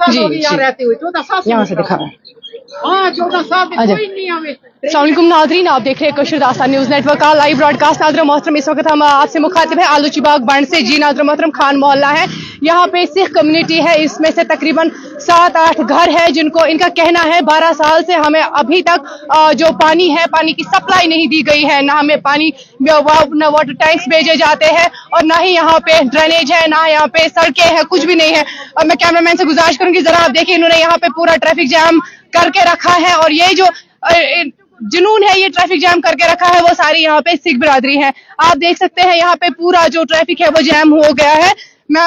साल हो गए यहाँ रहते हुए, 14 साल यहाँ से दिखा रहा है। हाँ, 14 साल कोई नहीं हमें। अस्सलामुअलैकुम नाज़रीन, आप देख रहे हैं कशर दास्तान न्यूज़ नेटवर्क का लाइव ब्रॉडकास्ट। नाज़रीन मोहतरम, इस वक्त हम आपसे मुखातिब है आलूची बाग बंड से। जी नाज़रीन मोहतरम, खान मोहल्ला है, यहाँ पे सिख कम्युनिटी है। इसमें से तकरीबन 7-8 घर है जिनको इनका कहना है 12 साल से हमें अभी तक जो पानी है, पानी की सप्लाई नहीं दी गई है। ना हमें पानी न वाटर टैंक्स भेजे जाते हैं और ना ही यहाँ पे ड्रेनेज है, ना यहाँ पे सड़कें हैं, कुछ भी नहीं है। और मैं कैमरामैन से गुजारिश करूंगी, जरा आप देखिए, इन्होंने यहाँ पे पूरा ट्रैफिक जैम करके रखा है। और ये जो जुनून है, ये ट्रैफिक जैम करके रखा है, वो सारी यहाँ पे सिख बिरादरी है। आप देख सकते हैं यहाँ पे पूरा जो ट्रैफिक है वो जैम हो गया है। मैं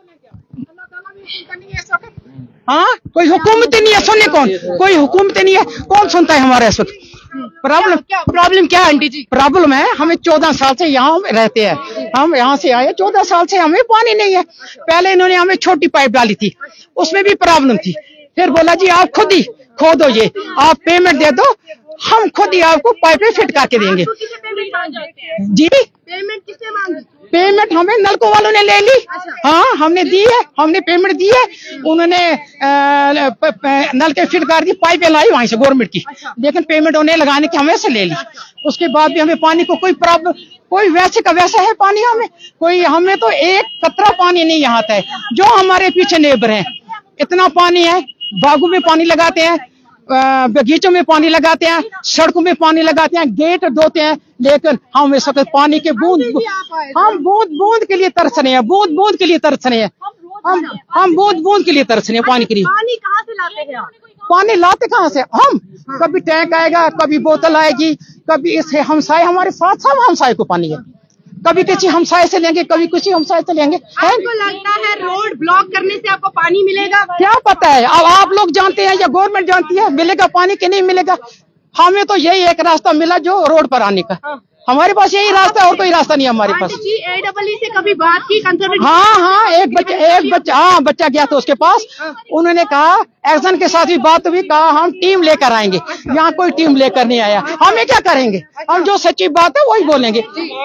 हाँ, कोई हुकूमत नहीं है, सुनने कौन, कोई हुकूमत नहीं है, कौन सुनता है हमारा इस वक्त। प्रॉब्लम क्या है आंटी जी? प्रॉब्लम है, हमें 14 साल से यहाँ रहते हैं, हम यहाँ से आए, 14 साल से हमें पानी नहीं है। पहले इन्होंने हमें छोटी पाइप डाली थी, उसमें भी प्रॉब्लम थी। फिर बोला जी आप खुद ही खोदो, ये आप पेमेंट दे दो, हम खुद ही आपको पाइपें फिट करके देंगे। जी पेमेंट किससे मांगी? पेमेंट हमें नलकों वालों ने ले ली। हाँ, हमने दी है, हमने पेमेंट दी है। उन्होंने नल के फिट कर दी, पाइपें लाई वहीं से गवर्नमेंट की, लेकिन पेमेंट उन्हें लगाने की हमें से ले ली। उसके बाद भी हमें पानी को कोई प्रॉब्लम, कोई वैसे का वैसा है पानी। हमें तो एक कतरा पानी नहीं यहाँ आता है। जो हमारे पीछे नेबर हैं, इतना पानी है, बागों में पानी लगाते हैं, बगीचों में पानी लगाते हैं, सड़कों में पानी लगाते हैं, गेट धोते हैं, लेकिन हम इस वक्त पानी के हम बूंद के लिए तरस रहे हैं, बूंद के लिए तरस रहे हैं। हम बूंद के लिए तरस रहे हैं पानी के लिए। पानी कहाँ से लाते हैं आप? पानी लाते कहाँ से हम? कभी टैंक आएगा, कभी बोतल आएगी, कभी इसे हमसाए, हमारे साथ सब हमसाए को पानी है। कभी किसी हमसाए से लेंगे, कभी किसी हमसाए से लेंगे। आपको लगता है रोड ब्लॉक करने से आपको पानी मिलेगा? क्या पता है, अब आप लोग जानते हैं या गवर्नमेंट जानती है मिलेगा पानी कि नहीं मिलेगा। हमें तो यही एक रास्ता मिला जो रोड पर आने का, हमारे पास यही रास्ता है, और कोई रास्ता नहीं हमारे पास। AEE से कभी बात की? हाँ, एक बच्चा गया था उसके पास, उन्होंने कहा एक्शन के साथ भी बात हुई, कहा हम टीम लेकर आएंगे। यहाँ कोई टीम लेकर नहीं आया, हमें क्या करेंगे, हम जो सच्ची बात है वही बोलेंगे।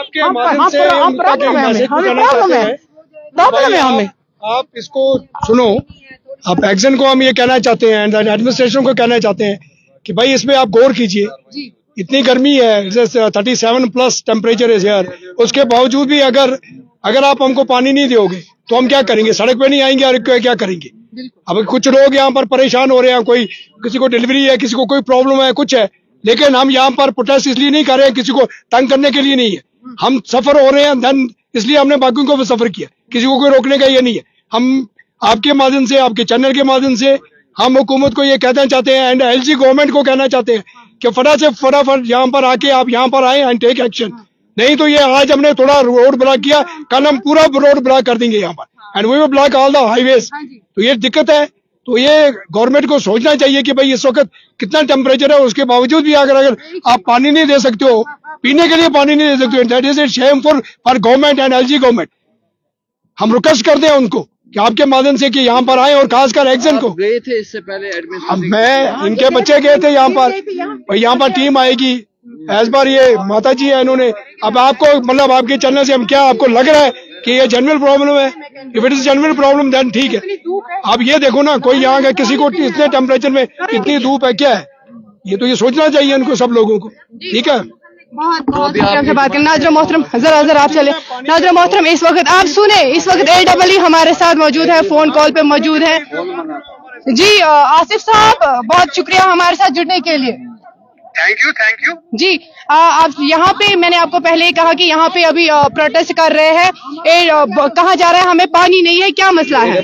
प्रॉब्लम है हमें। आप इसको सुनो, आप एक्शन को हम ये कहना चाहते हैं, एडमिनिस्ट्रेशन को कहना चाहते हैं कि भाई इसमें आप गौर कीजिए। इतनी गर्मी है, 37+ टेम्परेचर है यार, उसके बावजूद भी अगर आप हमको पानी नहीं दोगे तो हम क्या करेंगे? सड़क पे नहीं आएंगे और क्या करेंगे? अब कुछ लोग यहाँ पर परेशान हो रहे हैं, कोई किसी को डिलीवरी है, किसी को कोई प्रॉब्लम है, कुछ है, लेकिन हम यहाँ पर प्रोटेस्ट इसलिए नहीं कर रहे हैं, किसी को तंग करने के लिए नहीं है। हम सफर हो रहे हैं, धन इसलिए हमने बाकियों को भी सफर किया, किसी को कोई रोकने का ये नहीं है। हम आपके माध्यम से, आपके चैनल के माध्यम से हम हुकूमत को ये कहना चाहते हैं, एंड LG गवर्नमेंट को कहना चाहते हैं कि फटाफट यहाँ पर आके आप यहाँ पर आए एंड टेक एक्शन। नहीं तो ये आज हमने थोड़ा रोड ब्लॉक किया, कल हम पूरा रोड ब्लॉक कर देंगे यहाँ पर, and we will block all the highways. तो ये दिक्कत है। तो ये गवर्नमेंट को सोचना चाहिए कि भाई इस वक्त कितना टेम्परेचर है, उसके बावजूद भी अगर आप पानी नहीं दे सकते हो, पीने के लिए पानी नहीं दे सकते हो, that is a shameful for government and LG government. हम रिक्वेस्ट करते हैं उनको कि आपके माध्यम से कि यहाँ पर आए, और खासकर एक्शन को। गए थे इससे पहले अब मैं, इनके बच्चे गए थे यहाँ पर, यहाँ पर टीम आएगी एज बार, ये माता जी है, इन्होंने। अब आपको मतलब आपके चैनल से हम क्या आपको लग रहा है कि ये जेन्युइन प्रॉब्लम है? If it is genuine problem then ठीक है। अब ये देखो ना, कोई यहाँ का किसी को इतने टेम्परेचर में इतनी धूप है, क्या है ये? तो ये सोचना चाहिए इनको, सब लोगों को। ठीक है, बहुत से बात करें। नाज़रीन मोहतरम, जरा आप चले। नाज़रीन मोहतरम, इस वक्त आप सुने, इस वक्त AEE हमारे साथ मौजूद है, फोन कॉल पे मौजूद है। जी आसिफ साहब, बहुत शुक्रिया हमारे साथ जुड़ने के लिए। थैंक यू जी। आप यहाँ पे, मैंने आपको पहले ही कहा कि यहाँ पे अभी प्रोटेस्ट कर रहे हैं, कहा जा रहा है हमें पानी नहीं है, क्या मसला है?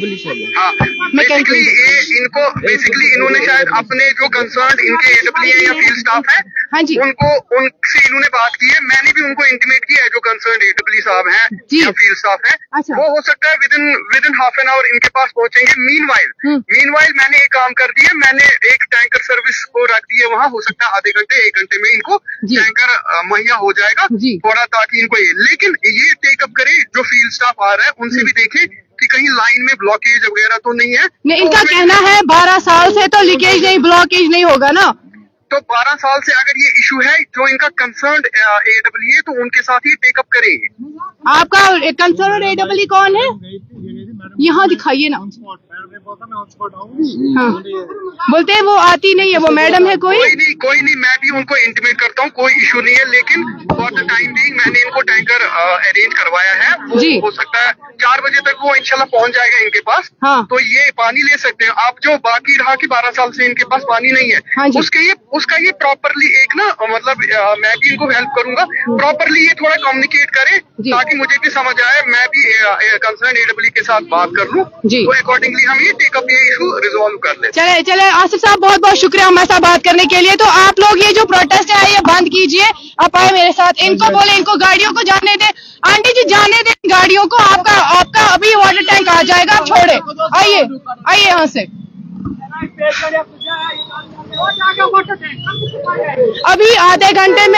बेसिकली इन्होंने शायद अपने जो कंसर्न इनके AEE या फील्ड स्टाफ है, हाँ जी, उनसे इन्होंने बात की है। मैंने भी उनको इंटीमेट किया है, जो कंसर्न AEE साहब हैं या फील्ड स्टाफ है। अच्छा। वो हो सकता है within half an hour इनके पास पहुंचेंगे। मीनवाइल मैंने एक काम कर दिया, मैंने एक टैंकर सर्विस को रख दी है वहाँ। हो सकता है आधे घंटे 1 घंटे में इनको टैंकर मुहैया हो जाएगा थोड़ा, ताकि इनको लेकिन ये टेकअप करे जो फील्ड स्टाफ आ रहा है, उनसे भी देखे कि कहीं लाइन में ब्लॉकेज वगैरह तो नहीं है। नहीं, इनका कहना है 12 साल से तो लीकेज नहीं, ब्लॉकेज नहीं होगा ना। तो 12 साल से अगर ये इशू है जो इनका कंसर्न AEE है, तो उनके साथ ही टेकअप करेंगे। आपका कंसर्न AEE कौन है? यहाँ दिखाइए ना। हाँ, बोलते हैं वो आती नहीं है, वो मैडम है कोई नहीं, मैं भी उनको इंटीमेट करता हूँ, कोई इशू नहीं है, लेकिन फॉर द टाइम बीइंग मैंने इनको टैंकर अरेंज करवाया है। वो हो सकता है 4 बजे तक वो इंशाल्लाह पहुंच जाएगा इनके पास। हाँ। तो ये पानी ले सकते हैं। आप जो बाकी रहा कि 12 साल से इनके पास पानी नहीं है, हाँ उसका ये प्रॉपरली एक ना मतलब मैं भी इनको हेल्प करूंगा, प्रॉपरली ये थोड़ा कम्युनिकेट करे ताकि मुझे भी समझ आए, मैं भी कंसर्न AEE के साथ बात कर लूं, तो अकॉर्डिंगली हम ये टेकअप ये इशू रिजॉल्व कर ले। चले आसिफ साहब, बहुत बहुत शुक्रिया हमारे साथ बात करने के लिए। तो आप लोग ये जो प्रोटेस्ट है ये बंद कीजिए, आप आए मेरे साथ, इनको बोले इनको गाड़ियों को जाने दे। आंटी जी जाने दे गाड़ियों को, आपका अभी वाटर टैंक आ जाएगा, आप छोड़े, आइए यहाँ से। अभी आधे घंटे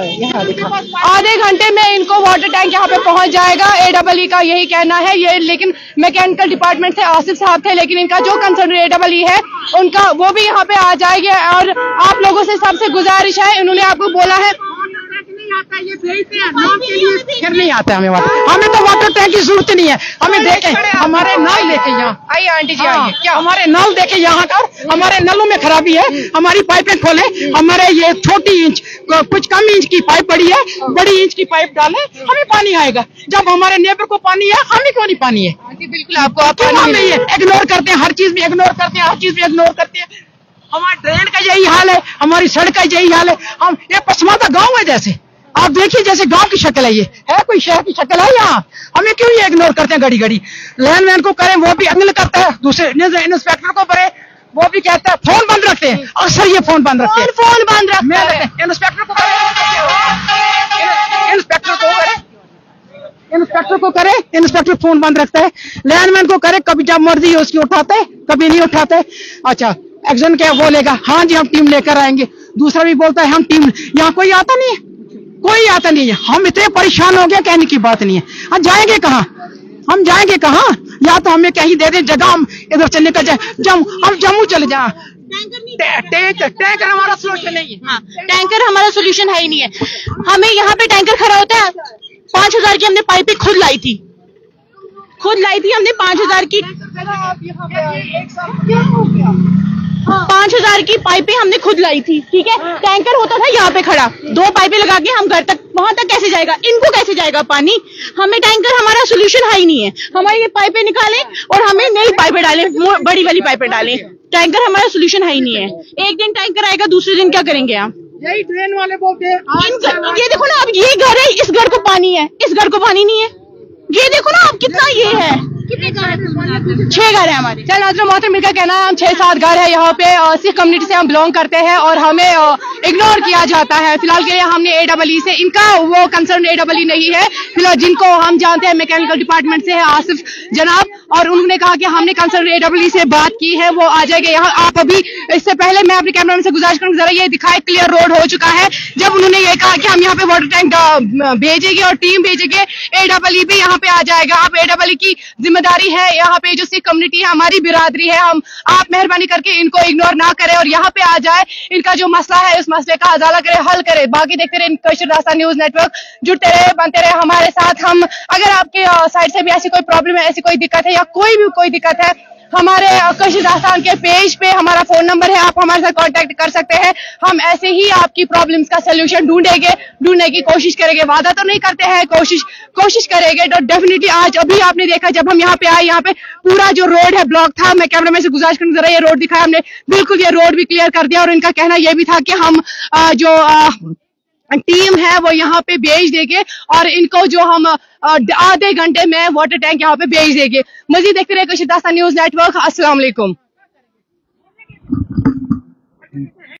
में इनको वाटर टैंक यहाँ पे पहुंच जाएगा। AEE का यही कहना है ये, लेकिन मैकेनिकल डिपार्टमेंट से आसिफ साहब थे, लेकिन इनका जो कंसर्न AEE है उनका वो भी यहाँ पे आ जाएंगे। और आप लोगों से सबसे गुजारिश है, इन्होंने आपको बोला है फिर नहीं आता हमें वाटर टैंक की जरूरत नहीं है। हमें देखे हमारे नल देखे यहाँ, आइए आंटी जी आइए, क्या हमारे नल देखे यहाँ का, हमारे नलों में खराबी है, हमारी पाइपें खोले, हमारे ये छोटी इंच कुछ कम इंच की पाइप पड़ी है, बड़ी इंच की पाइप डाले, हमें पानी आएगा। जब हमारे नेबर को पानी है, हमें क्यों नहीं पानी है? बिल्कुल आपको इग्नोर करते हैं, हर चीज में इग्नोर करते हैं, हर चीज में इग्नोर करते हैं। हमारे ड्रेन का यही हाल है, हमारी सड़क का यही हाल है। हम ये पसमाता गाँव है, जैसे आप देखिए जैसे गांव की शक्ल है, ये है कोई शहर की शक्ल है यहाँ? हमें क्यों ये इग्नोर करते हैं? घड़ी लैंडमैन को करें वो भी अग्निल करता है, दूसरे इंस्पेक्टर को करे वो भी कहता है फोन बंद रखते हैं। अक्सर ये फोन बंद रखते हैं, फोन बंद रखते हैं। इंस्पेक्टर को करे, इंस्पेक्टर फोन बंद रखता है। लैंडमैन को करे, कभी जब मर्जी है उसकी उठाते है, कभी नहीं उठाते। अच्छा एक्शन क्या बोलेगा, हाँ जी हम टीम लेकर आएंगे। दूसरा भी बोलता है हम टीम, यहाँ कोई आता नहीं है, कोई आता नहीं है। हम इतने परेशान हो गए, कहने की बात नहीं है। हम जाएंगे कहाँ? या तो हमें कहीं दे दे जगह, हम इधर से निकल जाए, हम जम्मू चले जाए। टैंकर हमारा सोल्यूशन नहीं है। हाँ, टैंकर हमारा सोल्यूशन है ही नहीं है। हमें यहाँ पे टैंकर खड़ा होता है, 5000 की हमने पाइपें खुद लाई थी हमने 5000 की 5000 की पाइपें हमने खुद लाई थी, ठीक है। टैंकर होता था यहाँ पे खड़ा, 2 पाइपें लगा के हम घर तक, वहां तक कैसे जाएगा? इनको कैसे जाएगा पानी? हमें टैंकर हमारा सोल्यूशन है ही नहीं है। हमारी ये पाइपें निकालें और हमें नई पाइपें डालें, बड़ी वाली पाइपें डालें। टैंकर हमारा सोल्यूशन है ही नहीं है। एक दिन टैंकर आएगा, दूसरे दिन क्या करेंगे आप? यही ट्रेन वाले बोलते हैं। ये देखो ना, अब ये घर है, इस घर को पानी है, इस घर को पानी नहीं है। ये देखो ना अब कितना ये है, कितने घर है? 6 घर है हमारे। चल नाज़रीन मोहतरम, इनका कहना है हम 6-7 घर है यहाँ पे, सिख कम्युनिटी से हम बिलोंग करते हैं और हमें इग्नोर किया जाता है। फिलहाल के लिए हमने AEE से, इनका वो कंसर्न AEE नहीं है फिलहाल, जिनको हम जानते हैं मैकेनिकल डिपार्टमेंट से है आसिफ जनाब, और उन्होंने कहा कि हमने कंसर्न AEE से बात की है, वो आ जाएगा यहाँ। आप अभी इससे पहले मैं अपने कैमरामैन से गुजारिश करूंगा जरा ये दिखाए, क्लियर रोड हो चुका है। जब उन्होंने ये कहा कि हम यहाँ पे वाटर टैंक भेजेंगे और टीम भेजेंगे, AEE भी यहाँ पे आ जाएगा। अब AEE की जिम्मेदारी है, यहाँ पे जो सिख कम्युनिटी है, हमारी बिरादरी है, आप मेहरबानी करके इनको इग्नोर ना करें और यहाँ पे आ जाए, इनका जो मसला है उस मसले का अजाला करे, हल करे। बाकी देखते रहे कशर दास्तान न्यूज नेटवर्क, जुड़ते रहे, बनते रहे हमारे साथ। हम अगर आपके साइड से भी ऐसी कोई प्रॉब्लम है, ऐसी कोई दिक्कत है या कोई दिक्कत है, हमारे कशर दास्तान के पेज पे हमारा फोन नंबर है, आप हमारे साथ कांटेक्ट कर सकते हैं। हम ऐसे ही आपकी प्रॉब्लम्स का सोल्यूशन ढूंढने की कोशिश करेंगे। वादा तो नहीं करते हैं, कोशिश करेंगे। तो डेफिनेटली आज अभी आपने देखा जब हम यहाँ पे आए, यहाँ पे पूरा जो रोड है ब्लॉक था। मैं कैमरामैन से गुजारिश करूँ जरा ये रोड दिखाया, हमने बिल्कुल ये रोड भी क्लियर कर दिया। और इनका कहना यह भी था कि हम जो टीम है वो यहाँ पे भेज देंगे और इनको जो हम आधे घंटे में वाटर टैंक यहाँ पे भेज देंगे। मजीद देखते रहे कशर दास्तान न्यूज नेटवर्क। अस्सलाम वालेकुम।